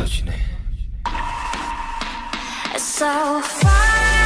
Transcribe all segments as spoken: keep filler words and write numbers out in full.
떨어지네. So far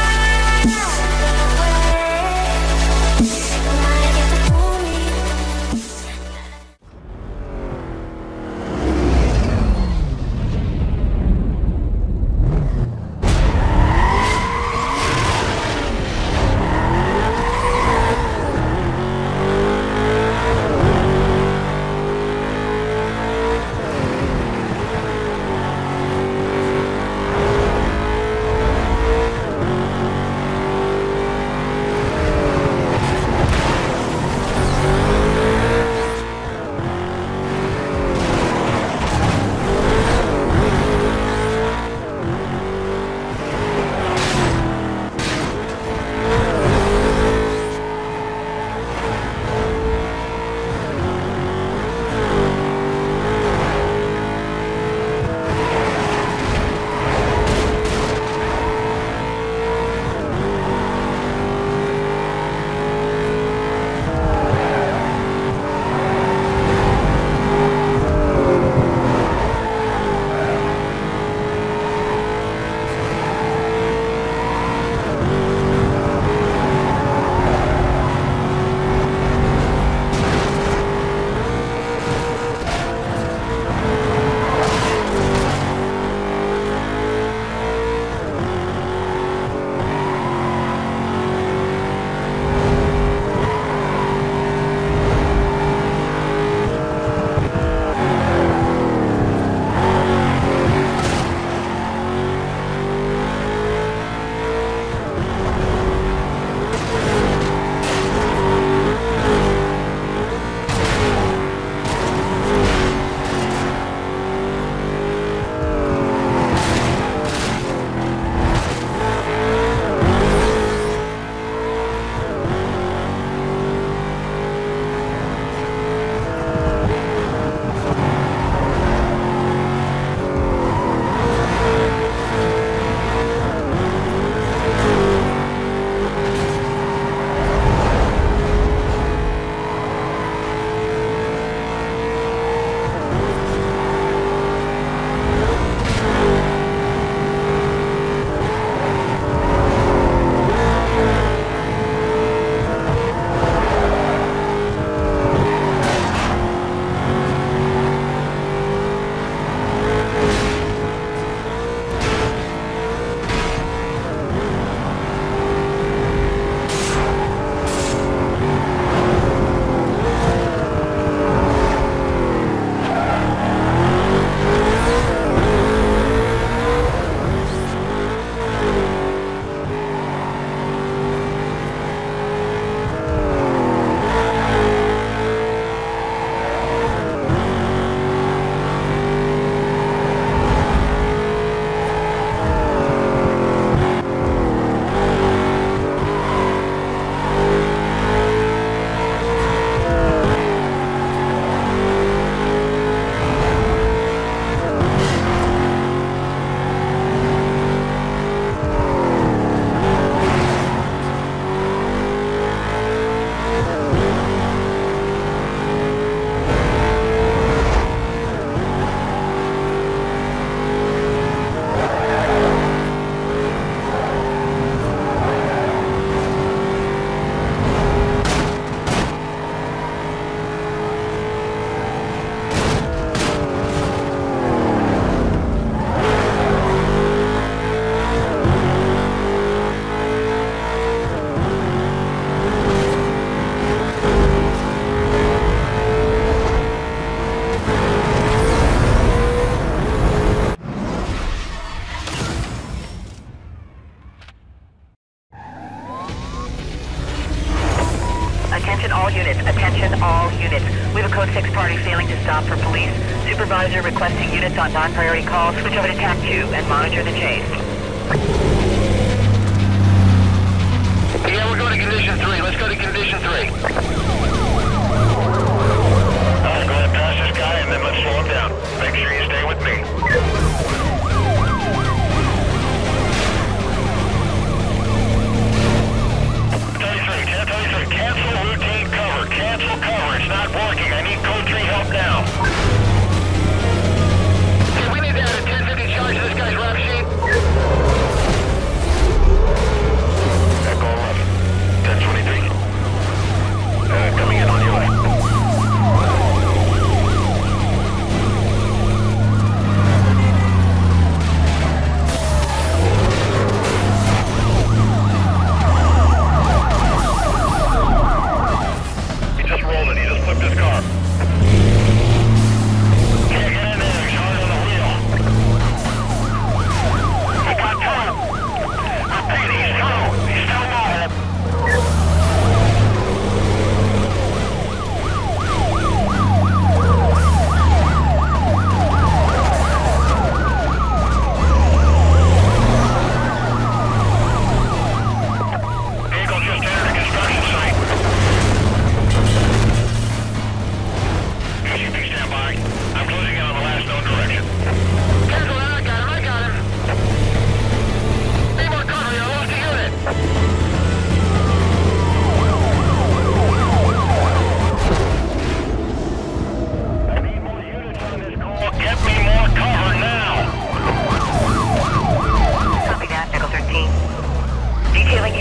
Attention all units. Attention all units. We have a code six party failing to stop for police. Supervisor requesting units on non-priority calls. Switch over to TAC two and monitor the chase. Yeah, we're going to condition three. Let's go to condition three. Alright, go ahead and pass this guy and then let's slow him down. Make sure you stay with me. thirty-three, ten thirty-three, cancel routine cover. Cancel cover. It's not working. I need code three help now. Okay, we need to add a ten fifty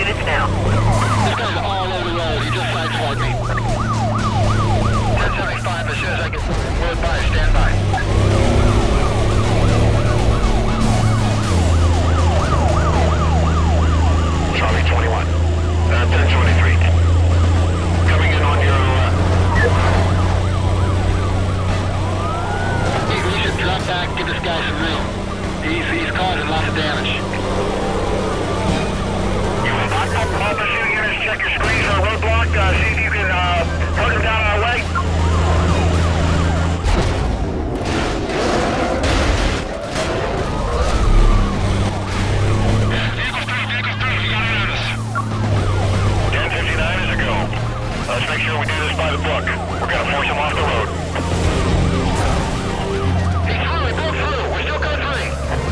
units now. This guy's all over the road. He just sideswiped me. ten seventy-five, as soon as I get word by, stand by. Charlie twenty-one. Uh, ten twenty-three. Coming in on your left. Hey, we should drop back, give this guy some room. He's, he's causing lots of damage. You will not come off the shoot units. Check your screens on a roadblock. Uh, see if you can uh, hurt him down our way. Let's make sure we do this by the book. We're gonna force him off the road. He's through, he broke through. We're still code three.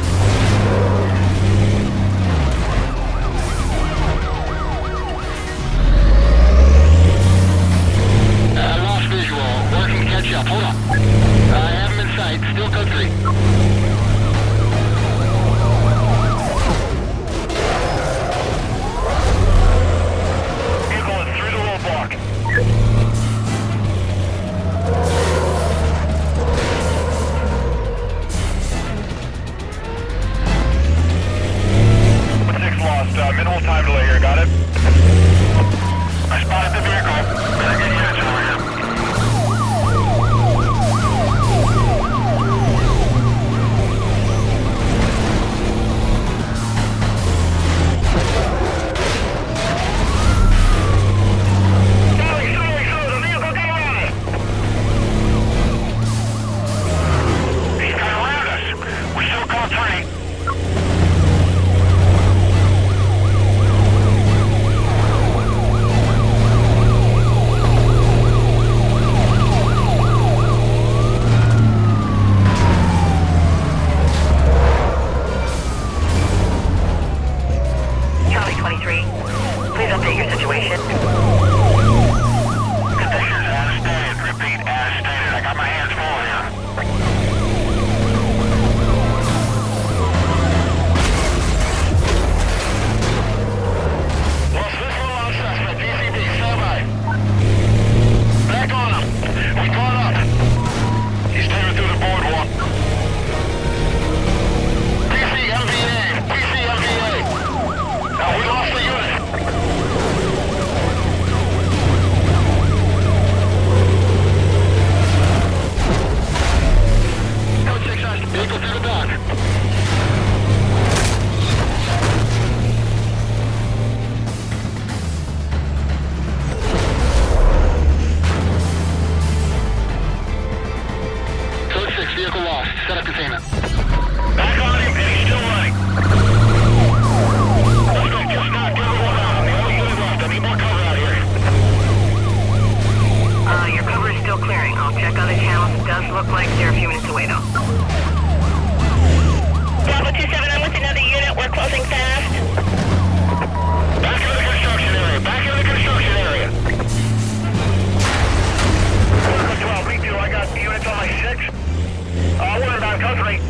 I lost visual. Working to catch up. Hold on. I have him in sight. Still code three. Vehicle is through the roadblock. Lost. Uh, minimal time delay here, got it? I spotted the vehicle. Better get units over here. Sorry, sorry, sorry, the vehicle got on us! He's got around us. We're still code three. twenty-three. Please update your situation. Conditions as stated. Repeat, as stated. I got my hands full here. Lost visual on suspect. D C D, stand by. Back on him. We caught up. He's tearing through the boardwalk. P C M V A. P C M V A. Now we lost the unit. Code six on vehicle through the dock. Code six, vehicle lost. Set up containment. Back on him, and he's still running. Just not give it one out. I'm the only unit left. I need more cover out here. Uh, your cover is still clearing. I'll check other channels. It does look like they're a few minutes away, though. Bravo two seven, I'm with another unit. We're closing fast. Back into the construction area. Back into the construction area. twelve, B two, I got units on my six. Uh, we're about country.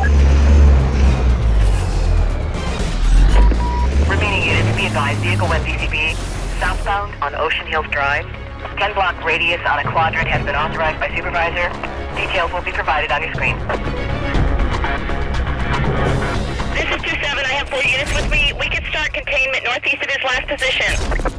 Remaining units, be advised, vehicle went D C B southbound on Ocean Hills Drive. ten block radius on a quadrant has been authorized by supervisor. Details will be provided on your screen. This is two seven, I have four units with me. We can start containment northeast of his last position.